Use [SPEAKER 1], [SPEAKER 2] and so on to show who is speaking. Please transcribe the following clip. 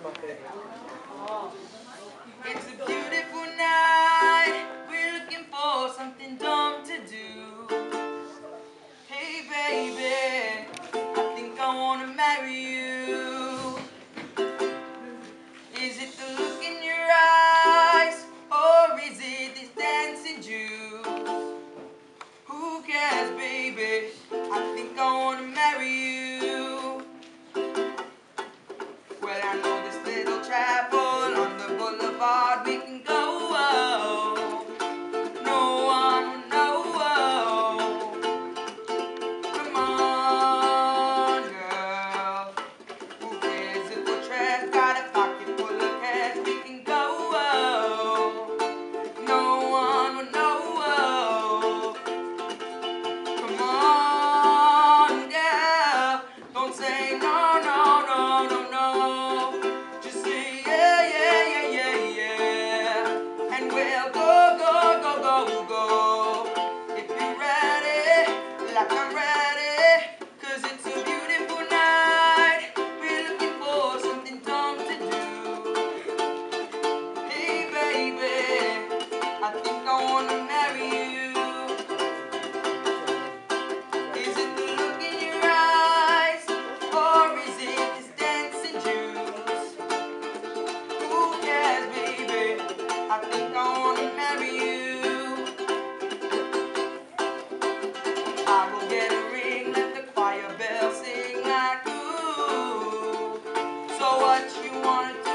[SPEAKER 1] It's a beautiful night. We're looking for something dumb to do. Hey baby, I think I wanna marry you. Is it the look in your eyes, or is it this dancing juice? Who cares, baby? I think I wanna marry you. Well, I know this little chapel on the boulevard we can go. No one will know. Come on, girl. Who cares if we're trash? Got a pocket full of cash, we can go. No one will know. Come on, girl. Don't say no, no, no, no, no. Just say yeah, yeah, yeah, yeah, yeah. And we'll go, go, go, go, go. If you're ready, like I'm ready. 'Cause it's a beautiful night. We're looking for something dumb to do. Hey, baby, I think I wanna marry you. Is it the look in your eyes, or is it this dancing juice? Who cares, baby? I think I wanna marry you. I will get a ring, let the choir bell sing like ooh. So what you wanna do?